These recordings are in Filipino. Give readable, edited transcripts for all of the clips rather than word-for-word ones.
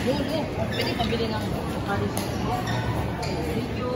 Lulu, pwede pabili ng Paris. Thank you.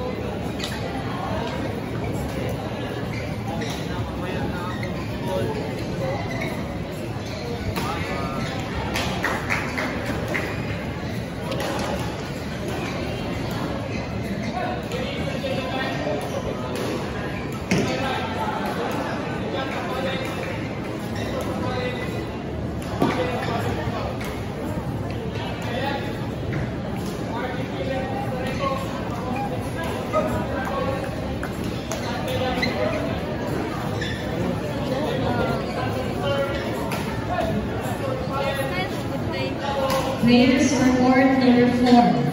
Players report number 4.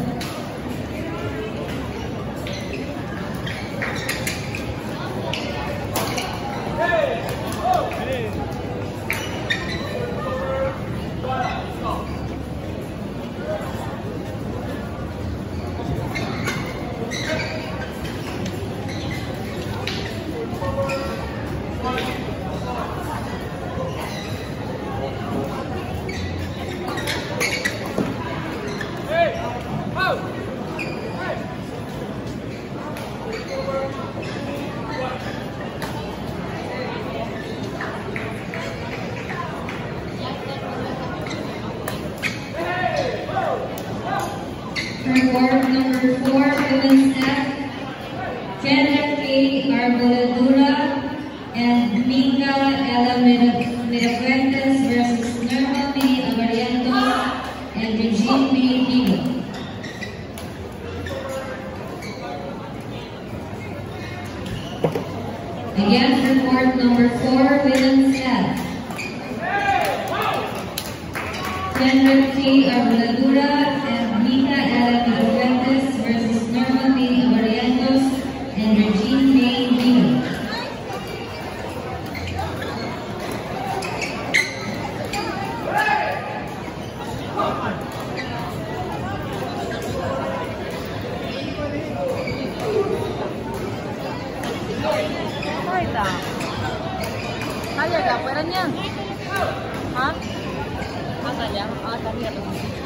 Report number 4, women's F, Kenneth A. Arboladura and Mika Ella Mirafuentes versus Norma B. Lazareto and Regine B. Vigo. Again, report number 4, women's F, Kenneth A. Arboladura and Mika Ella Mirafuentes versus Norma B. Lazareto and Regine B. Vigo. Kaya ka, pwera niya. Ha? Masa niya? Sabi ka ito.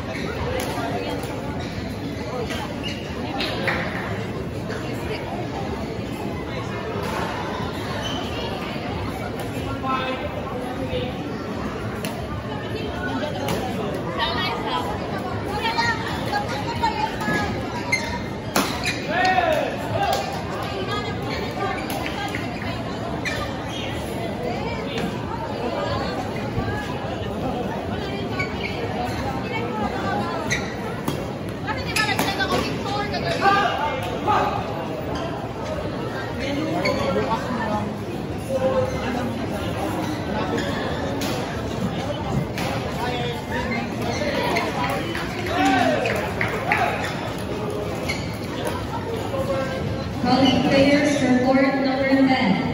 Calling players report number 10.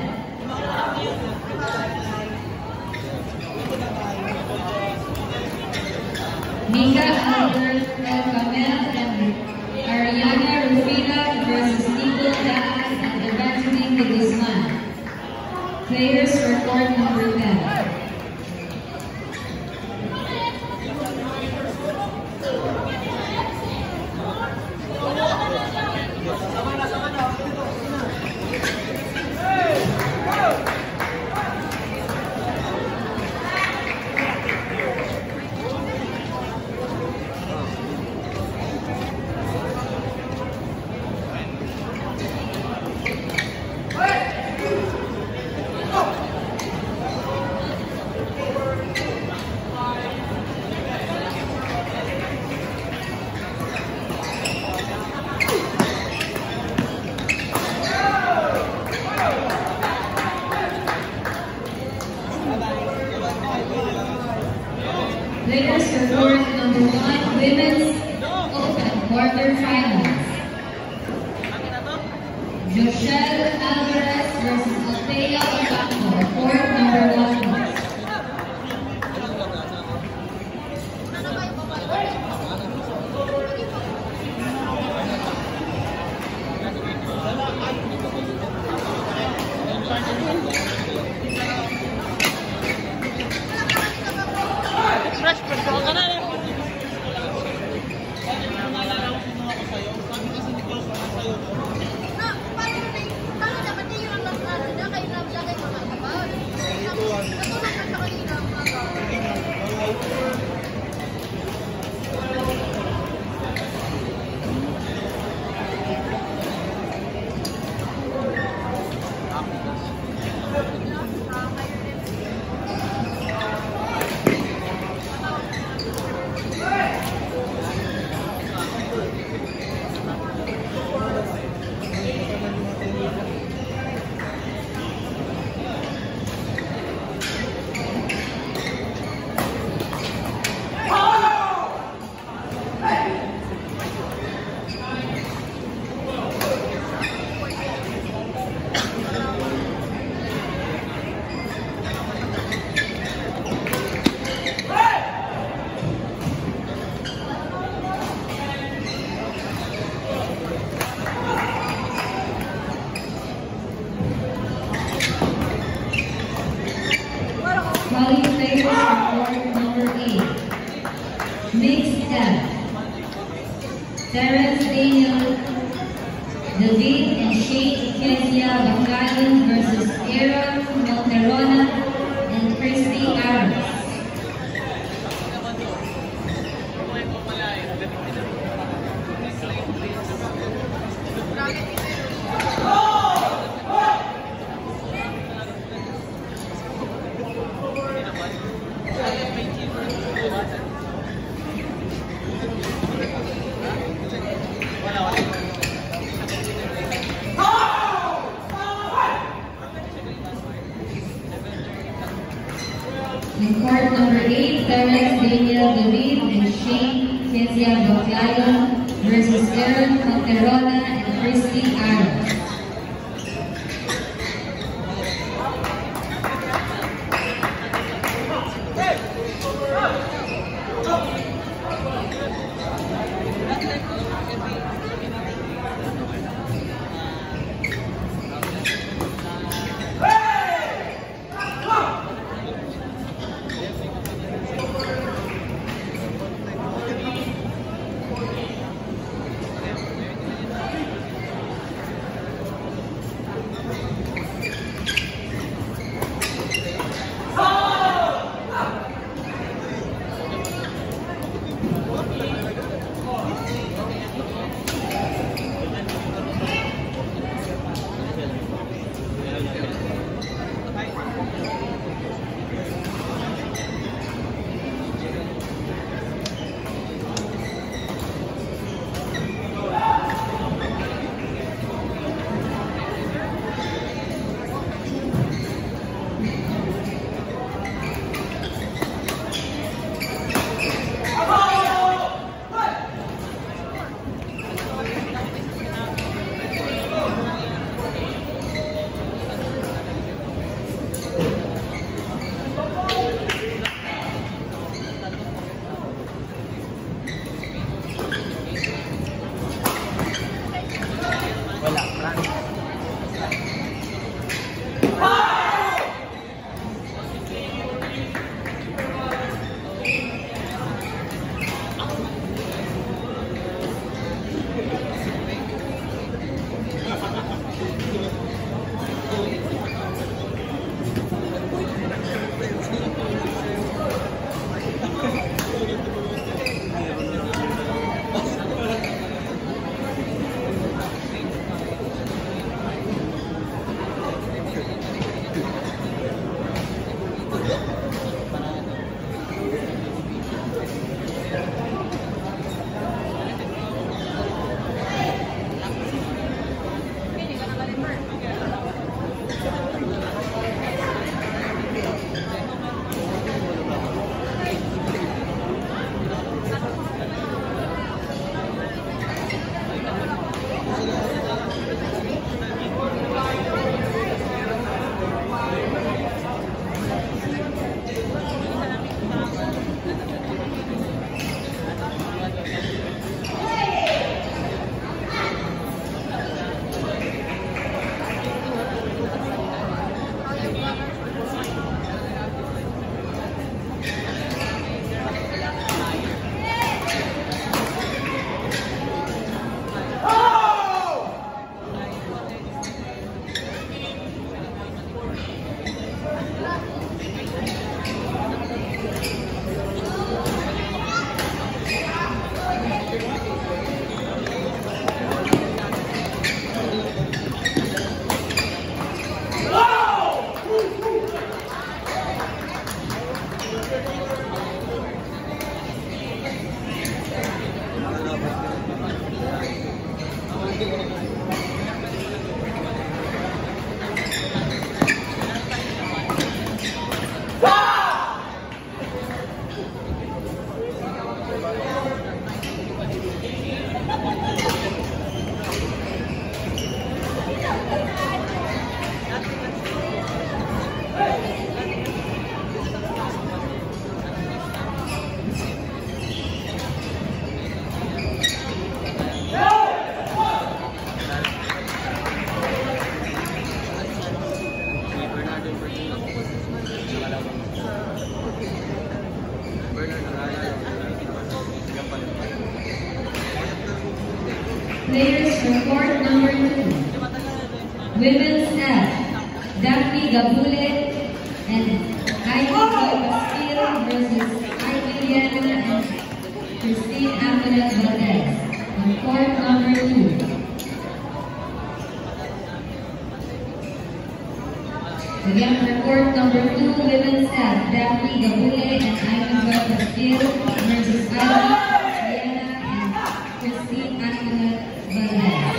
Mika Albert El Camel and Ariana Rufina versus Nico Diaz and Evangeline de Guzman. Players report number 10. Players report number 1, women's open quarterfinals. Joshelle Alvarez versus Althea Ocampo, report number 1. Mixed F. Terrence Daniel David and Shane Kezia Baclayon versus Aaron Monterona and Christy Arrows. In court number 8, Terrence Daniel David and Shane Kezia Baclayon versus Aaron Monterona and Christy Arrows. Players for court number 2. Women's F. Daphne Gabule and Ivy Pasquil versus Ivy Liana and Christine Antoinette Valdez. On court number 2. Again, for court number 2, women's F. Daphne Gabule and Ivy Pasquil versus Ivy Liana and Christine Antoinette Valdez.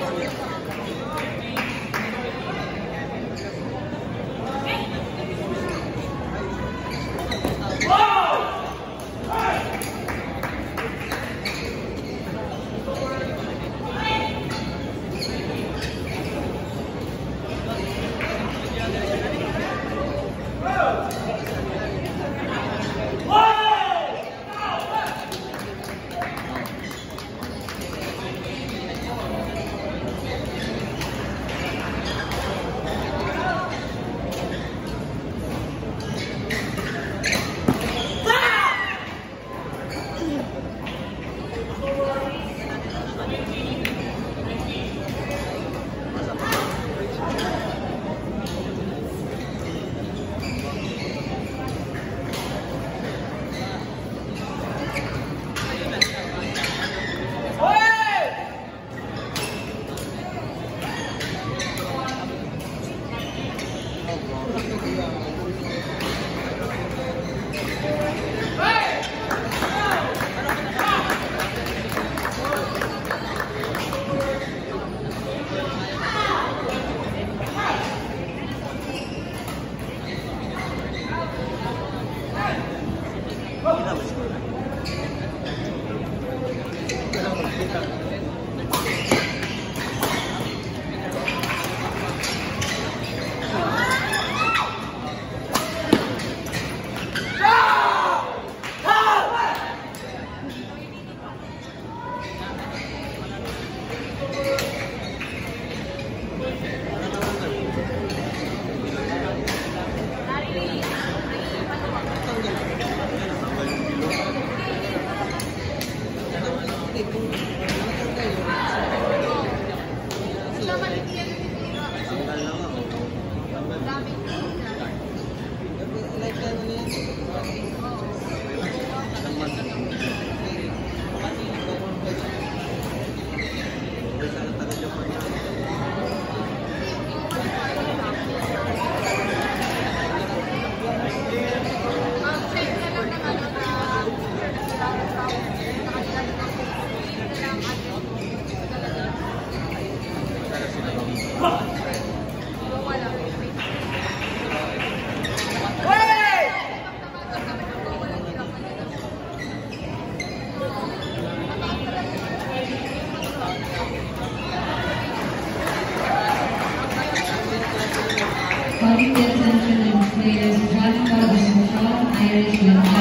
Calling the attention of players Joshua Guzman, Irish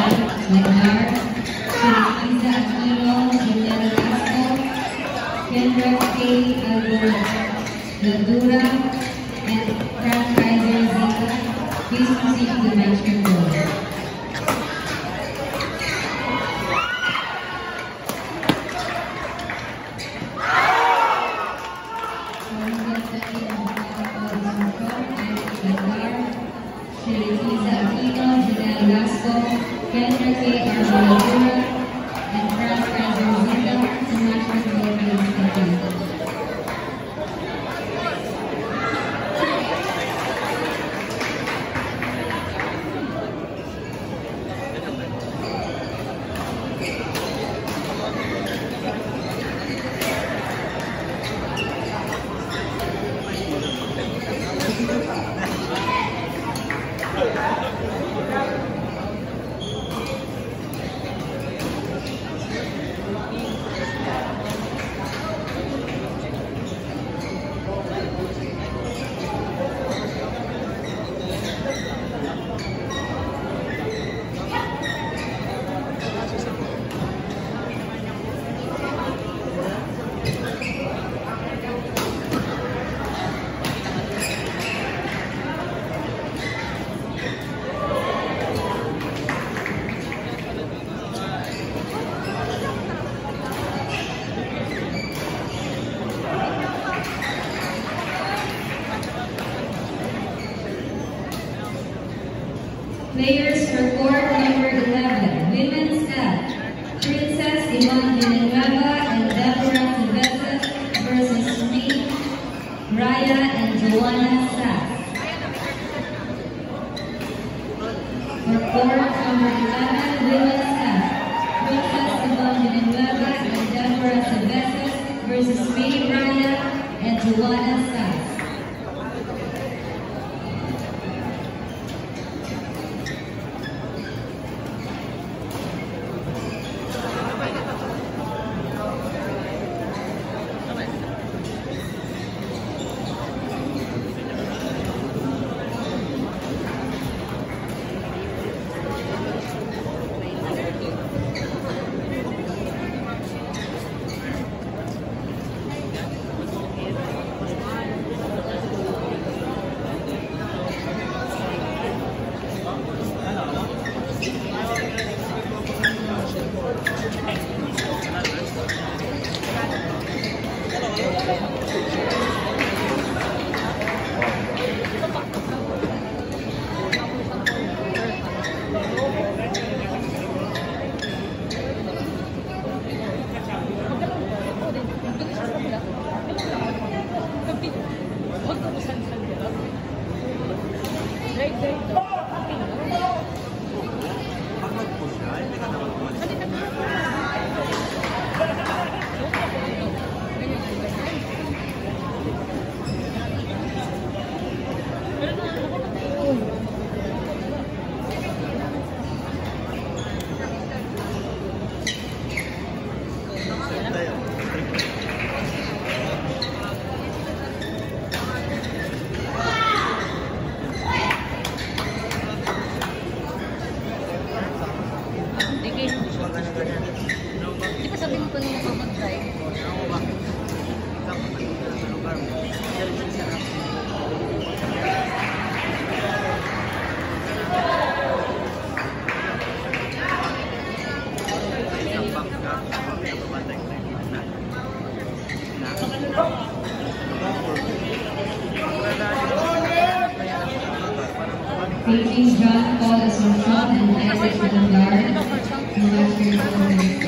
Legar, Teresa Aquino, Juliana Castro, Kendra K. Ladura, and Frank Kaiser Zika. Please proceed to the match control. Irish Legar, C-OneV6 and TapalesNestor versus me, Raya and Joanna Sass. For court number 11, Women's Sass, Princess C-OneV6 and TapalesNestor versus me, Raya and Joanna Sass. Pages John Paul Assumption and Isaac Vanguard in Western Province.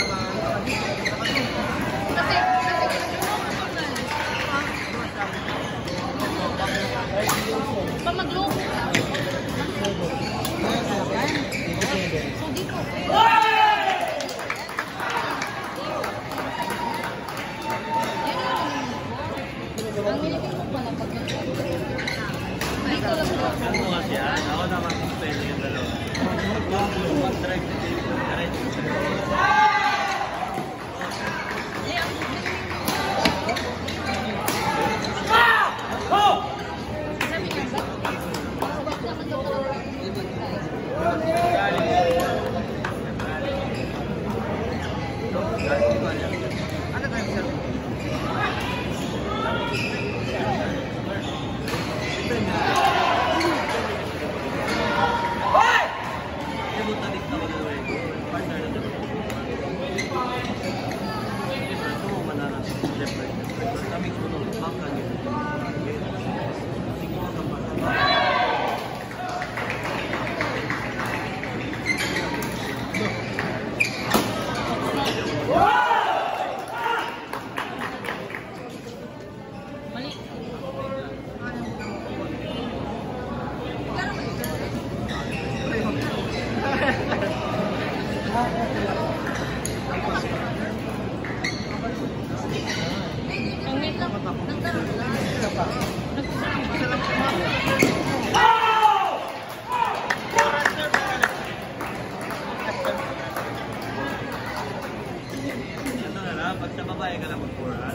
Pag sa babae ka na mag-4.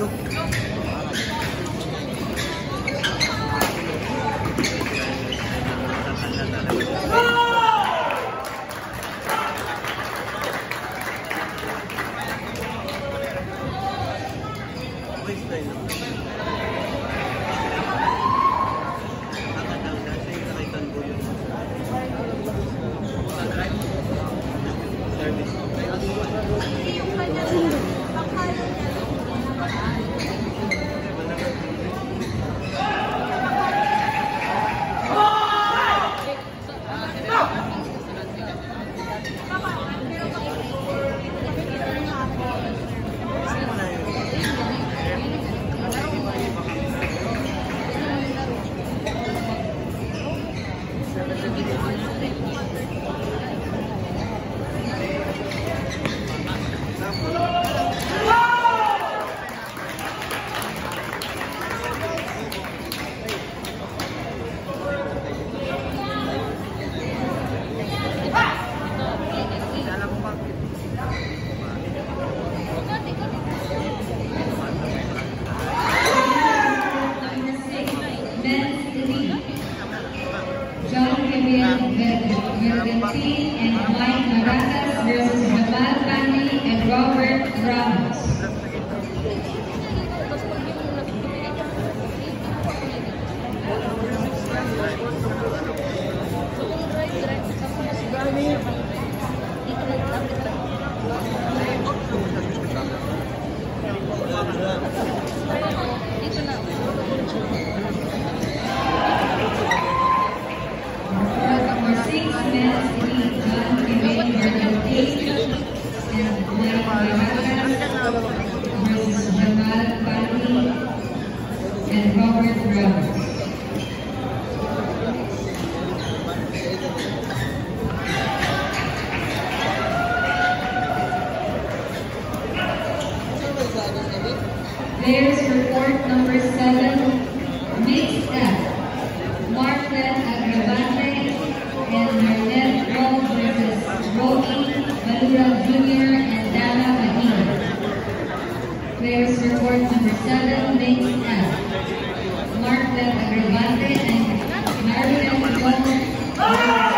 Players for court number 7, mixed F, Martlet Agravante and Marnet Roll versus Rocky Malura Jr. and Dana Bahia. Players for court number 7, mixed F, Martlet Agravante and Marnet Roll.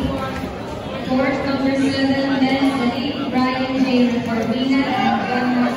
Court number 7, men's elite, Brian J. Corvina and Gunnar